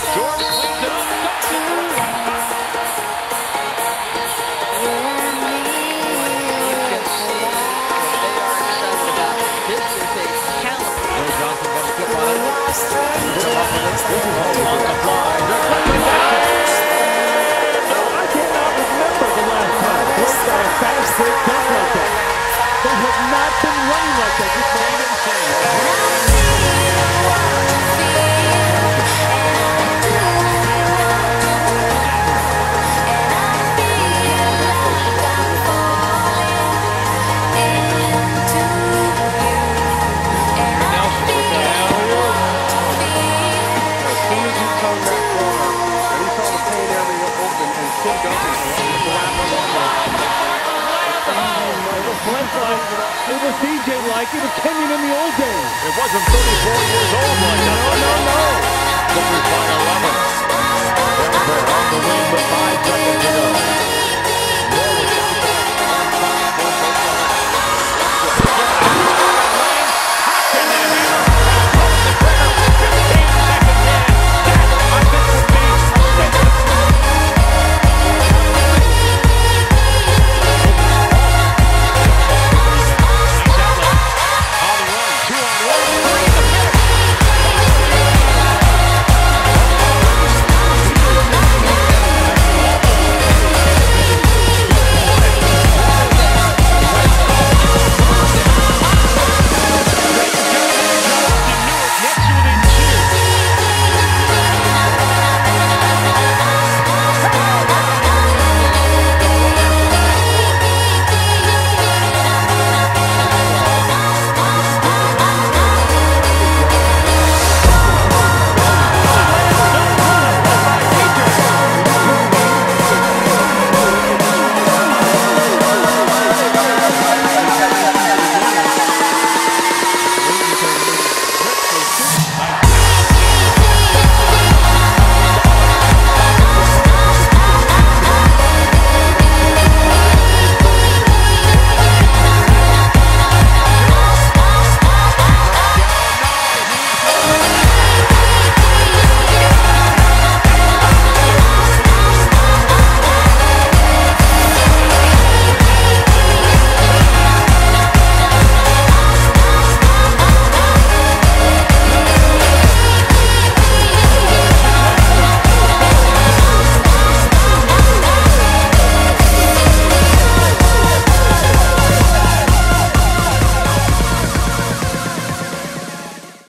Jordan cleans it up. Johnson got a flip on it. On the fly. I cannot remember the last time Blake got a fast break dunk like that. They have not been running like that. Just plain it was DJ like it was Kenyon in the old days. It wasn't 34 years old like that. No. Clippers by 11. Gobert on the wing with 5 seconds.